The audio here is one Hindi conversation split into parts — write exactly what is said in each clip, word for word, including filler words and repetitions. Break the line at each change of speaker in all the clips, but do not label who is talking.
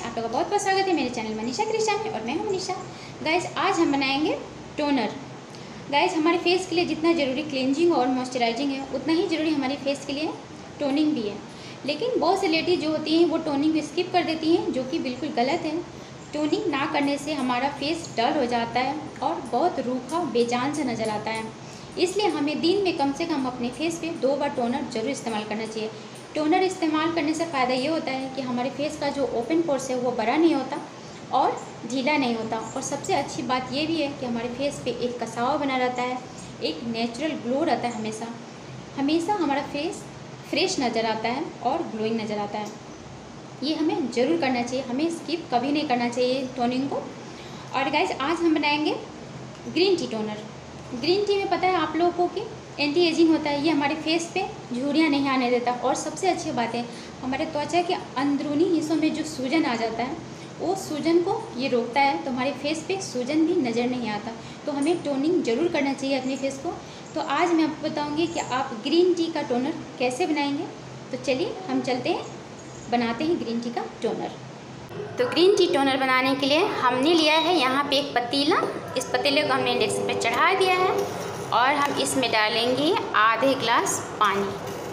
आप लोगों का बहुत बहुत स्वागत है मेरे चैनल मनीषा क्रिश्चियन में और मैं हूं मनीषा। गाइस आज हम बनाएंगे टोनर। गाइस हमारे फेस के लिए जितना ज़रूरी क्लेंजिंग और मॉइस्चराइजिंग है उतना ही ज़रूरी हमारे फेस के लिए टोनिंग भी है। लेकिन बहुत सी लेडीज़ जो होती हैं वो टोनिंग स्किप कर देती हैं, जो कि बिल्कुल गलत है। टोनिंग ना करने से हमारा फेस डल हो जाता है और बहुत रूखा बेजान सा नज़र आता है। इसलिए हमें दिन में कम से कम अपने फेस पे दो बार टोनर ज़रूर इस्तेमाल करना चाहिए। टोनर इस्तेमाल करने से फ़ायदा ये होता है कि हमारे फेस का जो ओपन पोर्स है वो बड़ा नहीं होता और ढीला नहीं होता। और सबसे अच्छी बात ये भी है कि हमारे फेस पे एक कसाव बना रहता है, एक नेचुरल ग्लो रहता है। हमेशा हमेशा हमारा फेस फ्रेश नज़र आता है और ग्लोइंग नज़र आता है। ये हमें ज़रूर करना चाहिए, हमें स्किप कभी नहीं करना चाहिए टोनिंग को। और गाइज आज हम बनाएंगे green tea toner. Green tea में पता है आप लोगों को कि एंटी एजिंग होता है, ये हमारे फेस पे झुर्रियाँ नहीं आने देता। और सबसे अच्छी बात है हमारे त्वचा के अंदरूनी हिस्सों में जो सूजन आ जाता है वो सूजन को ये रोकता है, तो हमारे फेस पे सूजन भी नज़र नहीं आता। तो हमें टोनिंग ज़रूर करना चाहिए अपने फेस को। तो आज मैं आपको बताऊंगी कि आप ग्रीन टी का टोनर कैसे बनाएंगे। तो चलिए हम चलते हैं, बनाते हैं ग्रीन टी का टोनर। तो ग्रीन टी टोनर बनाने के लिए हमने लिया है यहाँ पे एक पतीला। इस पतीले को हमने इंडक्शन पे चढ़ा दिया है और हम इसमें डालेंगे आधे ग्लास पानी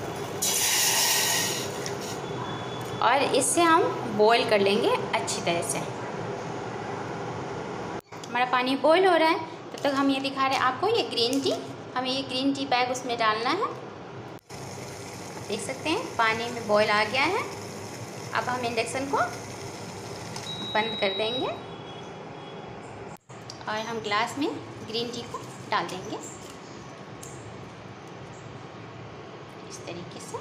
और इससे हम बॉईल कर लेंगे अच्छी तरह से। हमारा पानी बॉईल हो रहा है, तब तक हम ये दिखा रहे हैं आपको ये ग्रीन टी। हमें ये ग्रीन टी बैग उसमें डालना है। देख सकते हैं पानी में बॉईल आ गया है। अब हम इंडक्शन को बंद कर देंगे और हम ग्लास में ग्रीन टी को डाल देंगे इस तरीके से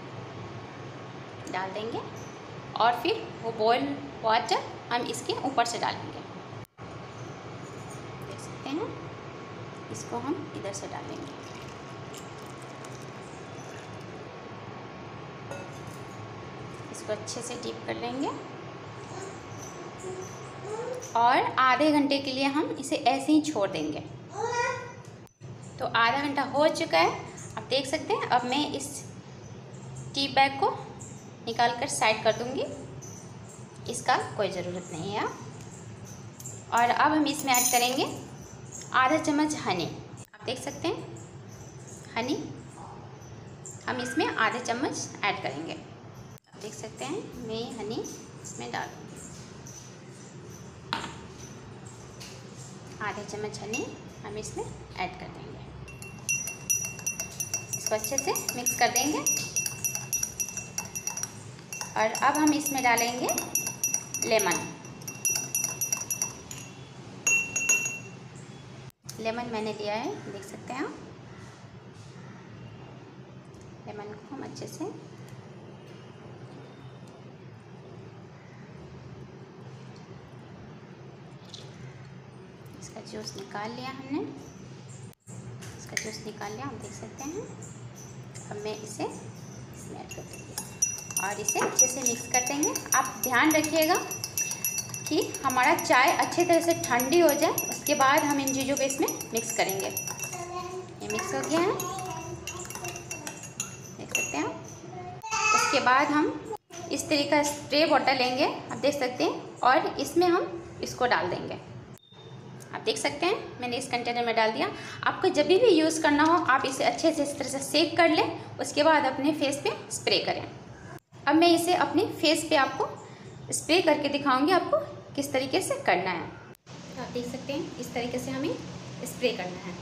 डाल देंगे और फिर वो बॉयल वाटर हम इसके ऊपर से डालेंगे। देख सकते हैं, इसको हम इधर से डालेंगे। इसको अच्छे से डीप कर लेंगे और आधे घंटे के लिए हम इसे ऐसे ही छोड़ देंगे। तो आधा घंटा हो चुका है, आप देख सकते हैं। अब मैं इस टी बैग को निकाल कर साइड कर दूंगी, इसका कोई ज़रूरत नहीं है। और अब हम इसमें ऐड करेंगे आधा चम्मच हनी। आप देख सकते हैं हनी हम इसमें आधे चम्मच ऐड करेंगे। आप देख सकते हैं मैं हनी इसमें डाल दूँगी। आधे चम्मच हनी हम इसमें ऐड कर देंगे। इसको अच्छे से मिक्स कर देंगे और अब हम इसमें डालेंगे लेमन। लेमन मैंने लिया है, देख सकते हैं आप। लेमन को हम अच्छे से इसका जूस निकाल लिया हमने, इसका जूस निकाल लिया, हम देख सकते हैं। अब मैं इसे इसमें ऐड कर दूँगी और इसे अच्छे से मिक्स कर देंगे। आप ध्यान रखिएगा कि हमारा चाय अच्छे तरह से ठंडी हो जाए, उसके बाद हम इन चीज़ों को इसमें मिक्स करेंगे। ये मिक्स हो गया है, देख सकते हैं। उसके बाद हम इस तरीके का स्प्रे बॉटल लेंगे, आप देख सकते हैं, और इसमें हम इसको डाल देंगे। आप देख सकते हैं मैंने इस कंटेनर में डाल दिया। आपको जब भी यूज़ करना हो आप इसे अच्छे से इस तरह से सेक कर लें, उसके बाद अपने फेस पे स्प्रे करें। अब मैं इसे अपने फेस पे आपको स्प्रे करके दिखाऊंगी आपको किस तरीके से करना है। आप देख सकते हैं इस तरीके से हमें स्प्रे करना है।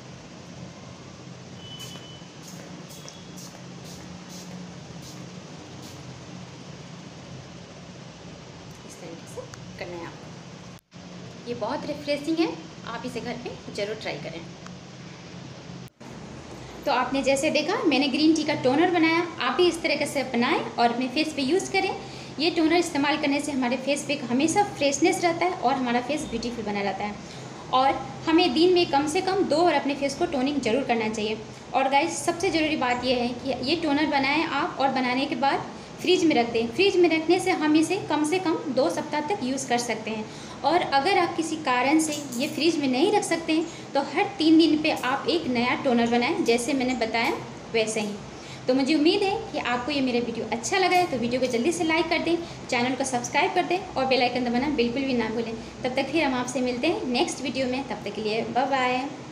इस तरीके से करना है आपको। ये बहुत रिफ्रेशिंग है, आप इसे घर पे ज़रूर ट्राई करें। तो आपने जैसे देखा मैंने ग्रीन टी का टोनर बनाया, आप भी इस तरीके से बनाएं और अपने फेस पे यूज़ करें। ये टोनर इस्तेमाल करने से हमारे फेस पे हमेशा फ्रेशनेस रहता है और हमारा फेस ब्यूटीफुल बना रहता है। और हमें दिन में कम से कम दो बार अपने फेस को टोनिंग ज़रूर करना चाहिए। और गाइस सबसे ज़रूरी बात यह है कि ये टोनर बनाएं आप और बनाने के बाद फ्रिज में रख दें। फ्रिज में रखने से हम इसे कम से कम दो सप्ताह तक यूज़ कर सकते हैं। और अगर आप किसी कारण से ये फ्रिज में नहीं रख सकते हैं तो हर तीन दिन पे आप एक नया टोनर बनाएं, जैसे मैंने बताया वैसे ही। तो मुझे उम्मीद है कि आपको ये मेरा वीडियो अच्छा लगा है, तो वीडियो को जल्दी से लाइक कर दें, चैनल को सब्सक्राइब कर दें और बेल आइकन दबाना बिल्कुल भी ना भूलें। तब तक फिर हम आपसे मिलते हैं नेक्स्ट वीडियो में, तब तक के लिए बाय बाय।